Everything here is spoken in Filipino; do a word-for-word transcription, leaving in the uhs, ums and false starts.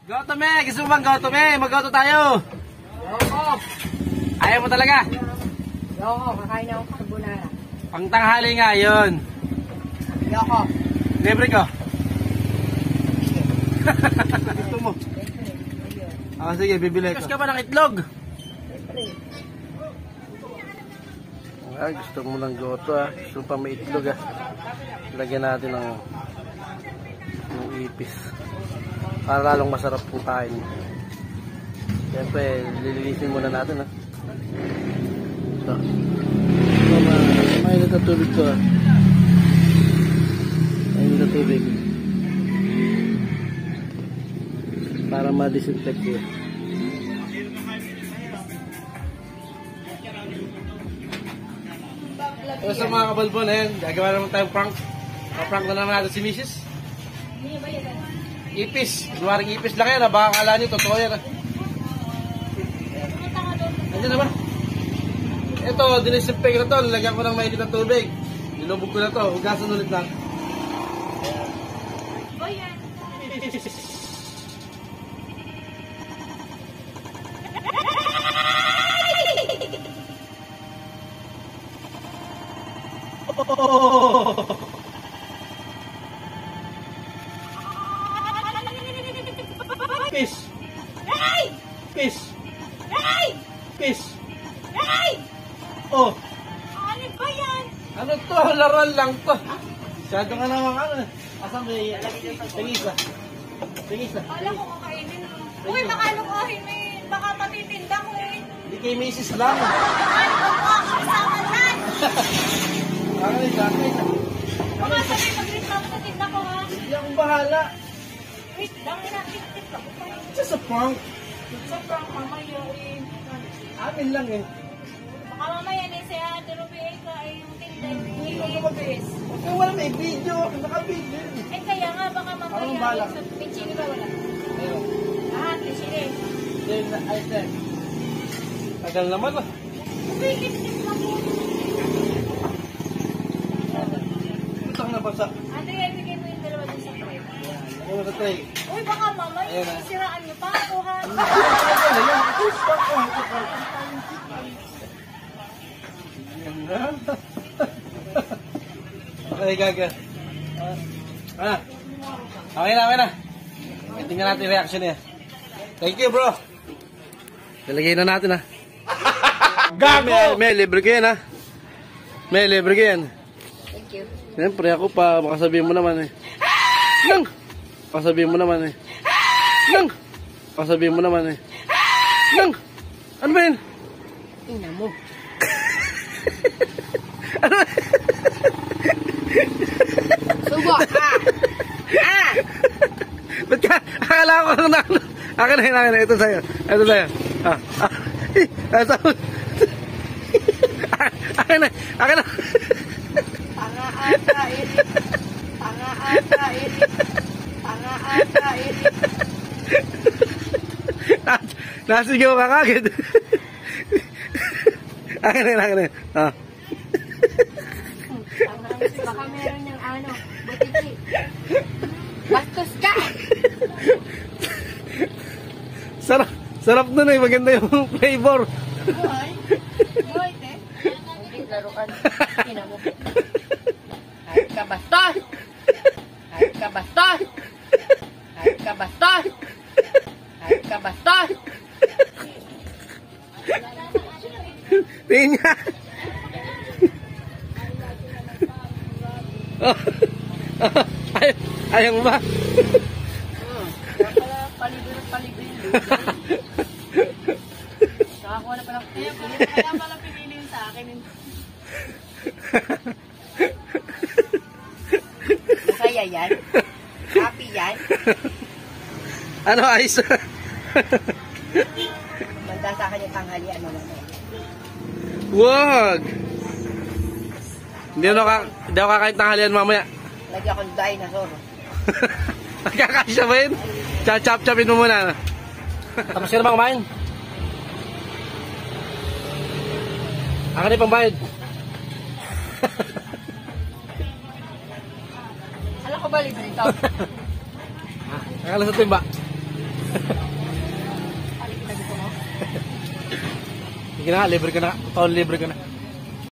Goto me! Gusto mo bang goto me? Mag-goto tayo! Yoko! Ayaw mo talaga? Yoko, kakain ako carbonara. Pangtanghali nga yun. Yoko! Libre ko. Gusto mo? Ah, sige, bibili ko. Gusto ka ba ng itlog? Ah, gusto mo ng goto ah. Gusto pa may itlog ah. Lagyan natin ng, ng ipis. Para lalong masarap po kain. Siyempre, lilinisin muna natin ah. So, mainit na tubig ko ah. Mainit na tubig. Para ma-disinfect yun. So, sa mga kabalbon, ayan, gagawa naman tayong prank. Pa-prank na naman natin si Missus Ipis. Duwaring ipis lang yan, ha? Baka akala nyo, totoo yan. Ha? Andiyan na ba? Ito, dinisinfect na to. Nilagyan ko ng mainit na tubig. Nilubog ko na to. Hugasan ulit lang. Pis! Pis! Pis! Oh! Ano ba yan? Ano to? Laran lang to. Masyado nga naman ano. Asa may tingisa? Tingisa. Wala ko kakainin. Uy, baka lukuhin mo eh. Baka matitinda ko eh. Hindi kay Missus lang. Ano ko ako kasama dyan? Akin ay sakit. Baka sabi mag-reklamo sa tinda ko ha. Hindi akong bahala. Wait, lang inaakit ako pa. Just a prank. Sa prank mamaya eh. Amin lang eh. Baka mamaya ni si Ate Ruby ka ay yung tinda yung i-ibis. Okay, wala may video. Naka-video. Eh kaya nga baka mamaya Anong balak? sa pichini ba wala? Ayun. Ah, pichini. Then, I said. Tagal naman ah. Uy, kitip na po. Utang na basa. Ate, ibigay mo yung dalawa dun sa tray. Ayun sa tray. Uy, baka mamaya Ayun na. siraan niyo pa ako ha. Yan na. Okay, gaga. Ah. Okay na, okay na. Tingnan natin yung reaction niya. Thank you, bro. Ilagay na natin, ha. Gago! May, may libre ko yan, ha. May libre ko yan. Thank you. Siyempre, ako pa, makasabihin mo naman, eh. Lang! Makasabihin mo naman, eh. Lang! Makasabihin mo naman, eh. Lang! Ano ba yun? Ina mo. Ano ba? Subo! Ah! Ah! Ba't ka? Akala ko na ano? Akin na yun, akin na. Ito sa'yo. Ito sa'yo. Ah. Ah. Ito. Akin na. Akin na. Panga-ata ini. Panga-ata ini. Panga-ata ini. Nasigaw ka kagad. Akin na yun, akin na yun. Ah. Baka meron niyang ano, butiki. Bastos ka! Sarap. Sarap nun eh. Maganda yung flavor. Buhay? Buhay, te? Hindi, laruan. Ina mo. Hayop ka, bastos! Hayop ka, bastos! Hayop ka, bastos! Hayop ka, bastos! Tingin niya. Oh. Ay, ayaw mo ba? Kaya pala palibir-palibir. Nakakuha na pala. Kaya pala, kaya pala pinili sa akin. Masaya yan? Happy yan? Ano, ayos? Manda sa akin yung tanghalian naman. Wag! Hindi ako, hindi ako kakain tanghalian mamaya. Lagi akong dinosaur. Nagkakasya ba yun? Chachap-chapin mo muna. Tapos ka na ba kumain? Akin na yung pambayad. Alam ko ba libre ito? Akala sa timba. Sige na, libre ka na. Taon libre ka na.